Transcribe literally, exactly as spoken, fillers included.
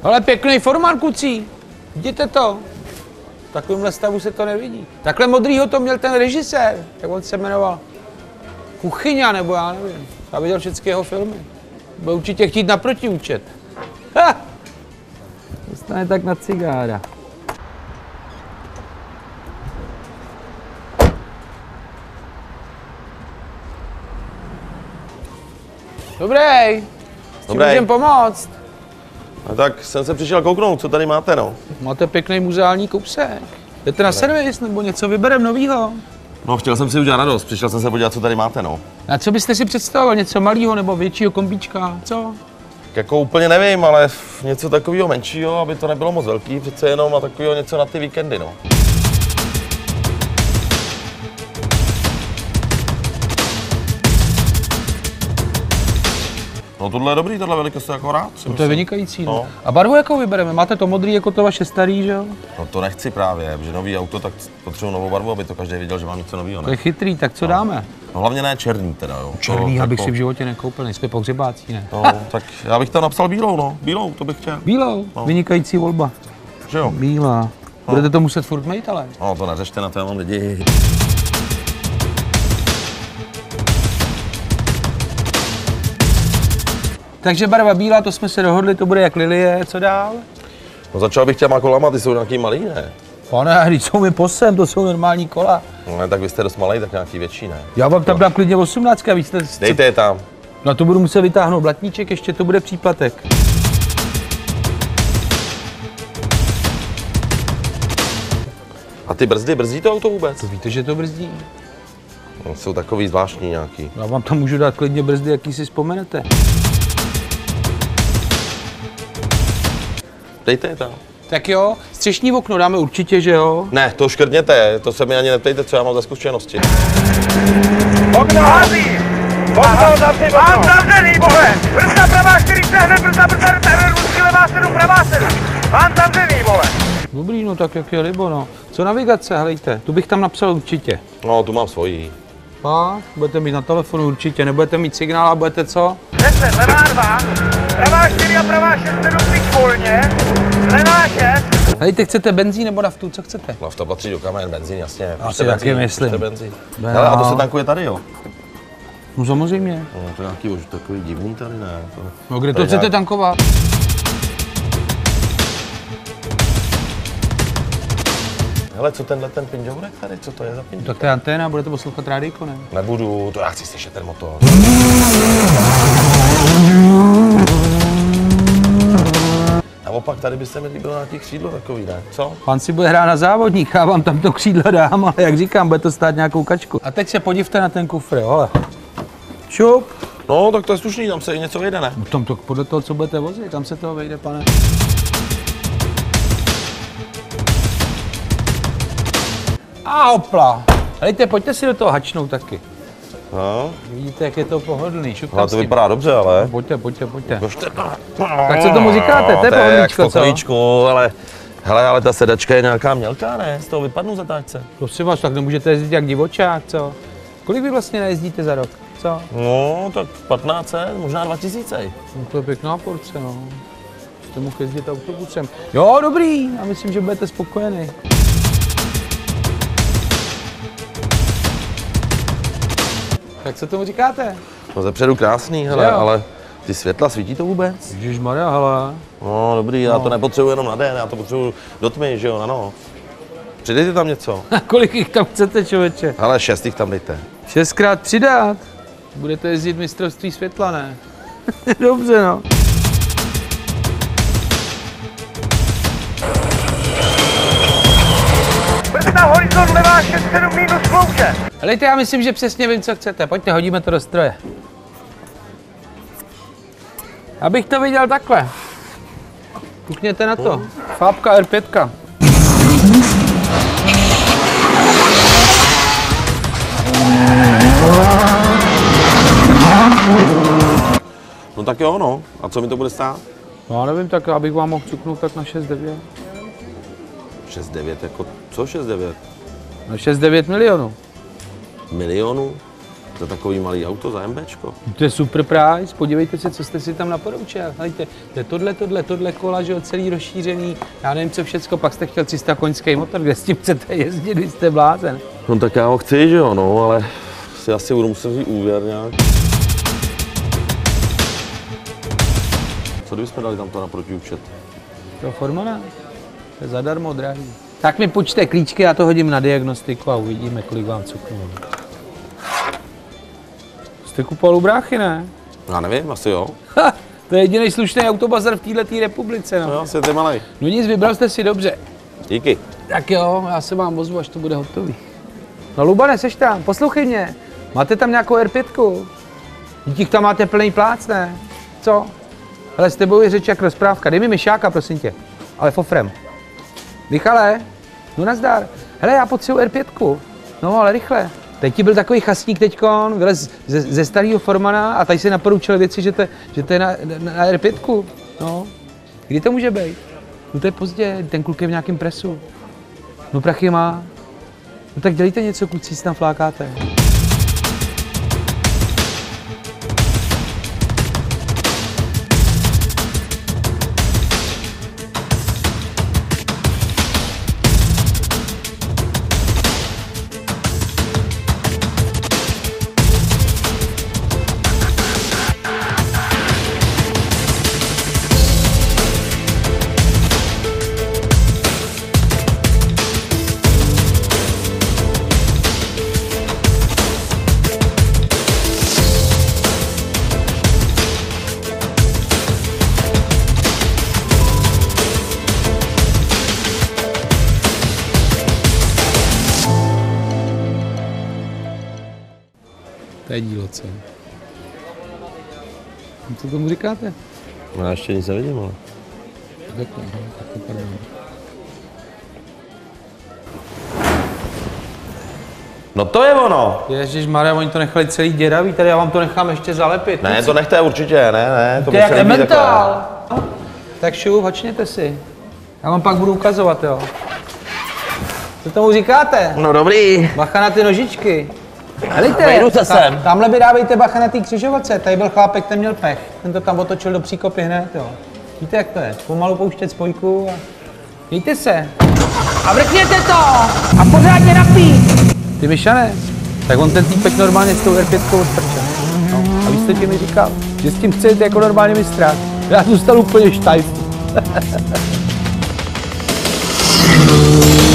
Ale pěkný formán, kucí. Vidíte to? V takovémhle stavu se to nevidí. Takhle modrýho to měl ten režisér, jak on se jmenoval. Kuchyňa, nebo já nevím. Já viděl všechny jeho filmy. Bude určitě chtít na protiúčet. Ha! Dostane tak na cigára. Dobrý. S tím můžem pomoct. No tak jsem se přišel kouknout, co tady máte, no. Máte pěkný muzeální kousek. Jdete na servis, nebo něco vyberem novýho? No, chtěl jsem si udělat radost, přišel jsem se podívat, co tady máte, no. A co byste si představoval? Něco malého nebo většího kombíčka? Co? Jako úplně nevím, ale něco takového menšího, aby to nebylo moc velký, přece jenom a takového něco na ty víkendy, no. No tohle je dobrý, tohle velikost je jako rád. No to je vynikající, no. no. A barvu jakou vybereme? Máte to modrý jako to vaše starý, že jo? No to nechci právě, protože nový auto, tak potřebuji novou barvu, aby to každý viděl, že mám něco nového, ne? To je chytrý, tak co no. dáme? No hlavně ne černý teda, jo. Černý, to, abych jako... si v životě nekoupil, nejsme pohřebáci, ne? No, tak já bych tam napsal bílou, no. Bílou, to bych chtěl. Bílou, no. Vynikající volba. Že jo? Bílá. No. Budete to muset furt mít, ale? No to neřešte, na to já mám lidi. Takže barva bílá, to jsme se dohodli, to bude jak lilie, co dál? No začal bych těma kolama, ty jsou nějaký malý, ne? Pane, když jsou mi posem, to jsou normální kola. No ne, tak vy jste dost malý, tak nějaký větší, ne? Já vám tam dám klidně osmnáct, a vy jste... Dejte je tam. No to budu muset vytáhnout blatníček, ještě to bude příplatek. A ty brzdy, brzdí to auto vůbec? To víte, že to brzdí? No, jsou takový zvláštní nějaký. Já vám tam můžu dát klidně brzdy, jaký si vzpomenete. Dejte je tam. Tak jo, střešní okno dáme určitě, že jo? Ne, to škrtněte, to se mi ani neptejte, co já mám za zkušenosti. Okno hází! Okno zavři, okno! Mám zavřený, bohe! Brzda pravá čtyřicet, hned brzda, brzda, brzda, ruský levá sedm, pravá sedm! Mám zavřený, bohe! Dobrý, no tak jak je libo, no. Co navigace, helejte, tu bych tam napsal určitě. No, tu mám svojí. A budete mít na telefonu určitě, nebudete mít signál a budete co? deset, levá dva, pravá čtyři a pravá šest, sedm, pět volně, levá šest. Helejte, chcete benzín nebo naftu, co chcete? Nafta patří do kamen, benzín, jasně. Asi taky myslím. Benzín. Hele, a to se tankuje tady, jo? No samozřejmě. No, to je nějaký už takový divný tady, ne? To... No kde to chcete nějak... tankovat? Hele, co tenhle ten pinžourek tady, co to je za pinžourek? Tak to je anténa, budete poslouchat rádijko, ne? Nebudu, to já chci slyšet ten motor. Naopak tady byste mi líbilo nějaký křídlo takový, ne? Co? Pan si bude hrát na závodník, já vám tam to křídlo dám, ale jak říkám, bude to stát nějakou kačku. A teď se podívejte na ten kufr, jo, ale. Šup. No, tak to je slušný, tam se i něco vejde, ne? No, tam to podle toho, co budete vozit, tam se toho vejde, pane. A hopla. Helejte, pojďte si do toho hačnout taky. No. Vidíte, jak je to pohodlný. Šup Ale to vypadá dobře, ale. Pojďte, pojďte, pojďte. Božte, Tak co tomu říkáte? To je pohodlíčko, co? Pokojíčku, ale, hele, ale ta sedačka je nějaká mělká, ne? Z toho vypadnu zatáčce. Prosím vás, tak nemůžete jezdit jak divočák, co? Kolik vy vlastně nejezdíte za rok, co? No, tak patnáct set, možná dva tisíce. No, to je pěkná porce, no. Jste mohl jezdit autobusem. Jo, dobrý, já myslím, že budete spokojený. Tak co tomu říkáte? No zepředu krásný, hele, ale ty světla, svítí to vůbec? Ježišmarja, hele. No dobrý, no. Já to nepotřebuji jenom na den, já to potřebuji do tmy, že jo, na noc. Přidejte tam něco. Kolik jich tam chcete, člověče? Ale šest jich tam dejte. Šestkrát přidat. Budete jezdit mistrovství světla, ne? Dobře, no. Brzda horizont levá šest, sedm minus klouče. Helejte, já myslím, že přesně vím, co chcete. Pojďte, hodíme to do stroje. Abych to viděl takhle. Kukněte na to. Fábka R pět. No tak jo, no. A co mi to bude stát? No já nevím, tak abych vám mohl cuknout tak na šest devět. šest devět, jako co šest devět? No šest devět milionů. Milionů? To je takový malý auto za MBčko. To je super price, podívejte se, co jste si tam naporoučil. Hejte, to je tohle, tohle, tohle kola, že jo, celý rozšířený, já nevím co všecko, pak jste chtěl tři sta koňský motor, kde s tím chcete jezdit, vy jste blázen. No tak já ho chci, že jo, no, ale si asi budu muset vzít úvěr nějak. Co kdybychom dali tam to na protiúčet? To Formana? To je zadarmo, drahý. Tak mi počte klíčky, já to hodím na diagnostiku a uvidíme, kolik vám cuknu. Jste kupoval u bráchy, ne? Já nevím, asi jo. Ha, to je jediný slušný autobazar v této republice, no. No, asi ty malej. No nic, vybral jste si dobře. Díky. Tak jo, já se vám ozvu, až to bude hotový. No Lubane, seš tam, poslouchej mě. Máte tam nějakou R pět? Díky, tam máte plný plác, ne? Co? Hele, s tebou je řeč jak rozprávka. Dej mi myšáka, prosím tě. Ale fofrem. Michale, no nazdar. Hele, já potřebuji R pět. No, ale rychle. Teď ti byl takový chasník teďkon, vylez ze, ze starého Formana a tady si naporučil věci, že to, že to je na, na, na R pět. No, kdy to může být? No to je pozdě, ten kluk je v nějakém presu. No prachy má. No tak dělejte něco, kluci, si tam flákáte. To je dílo, co? Co tomu říkáte? No já ještě nic nevidím, ale. Takhle, takhle, pardon. No to je ono! Ježišmarja, oni to nechali celý děravý, tady já vám to nechám ještě zalepit. Ne, to nechte určitě, ne, ne. To To je jak Emmental. Tak šup, hočněte si. Já vám pak budu ukazovat, jo. Co tomu říkáte? No dobrý. Bacha na ty nožičky. Helejte, Vejdu se sem. tamhle by dávejte bacha na té křižovatce. Tady byl chlápek, ten měl pech. Ten to tam otočil do příkopy hned, jo. Víte, jak to je? Pomalu pouštět spojku a... Mějte se. A vrkněte to! A pořádně napít! Ty Myšane, tak on ten týpek normálně s tou R pět odprčel. No. A vy jste ti mi říkal, že s tím chcete jako normálně mistrát. Já zůstal úplně štajf.